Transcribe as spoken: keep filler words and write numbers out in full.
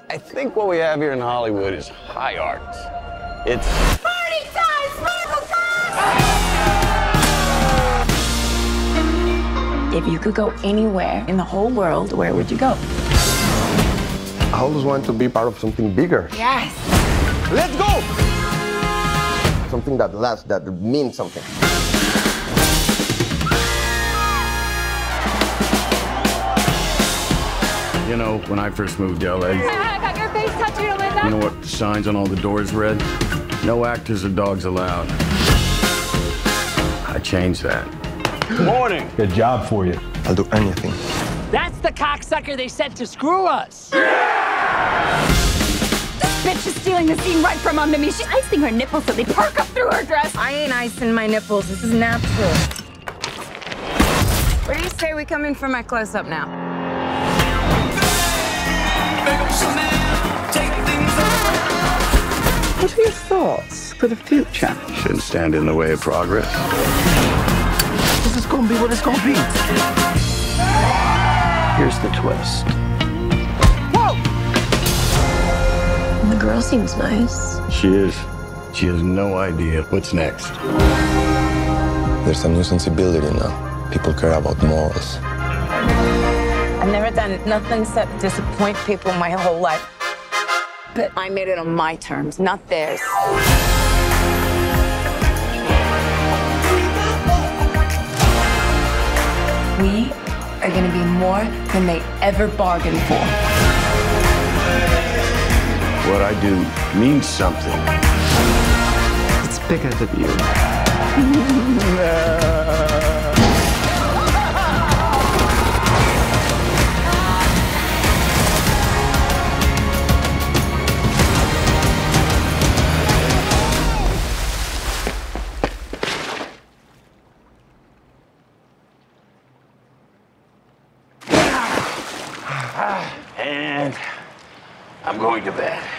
I think what we have here in Hollywood is high art. It's... Party time! Sparkle time! If you could go anywhere in the whole world, where would you go? I always want to be part of something bigger. Yes! Let's go! Something that lasts, that means something. You know, when I first moved to L A, I got your face tattooed on my back. you know what the signs on all the doors read? No actors or dogs allowed. I changed that. Morning. Good job for you. I'll do anything. That's the cocksucker they sent to screw us. This bitch is stealing the scene right from under me. She's icing her nipples so they perk up through her dress. I ain't icing my nipples. This is natural. Where do you say we come in for my close-up now? What are your thoughts for the future? Shouldn't stand in the way of progress. This is gonna be what it's gonna be. Here's the twist. Whoa! The girl seems nice. She is. She has no idea what's next. There's a new sensibility now. People care about morals. I've never done nothing except disappoint people my whole life. But I made it on my terms, not theirs. We are gonna be more than they ever bargained for. What I do means something. It's bigger than you. And I'm going to bed.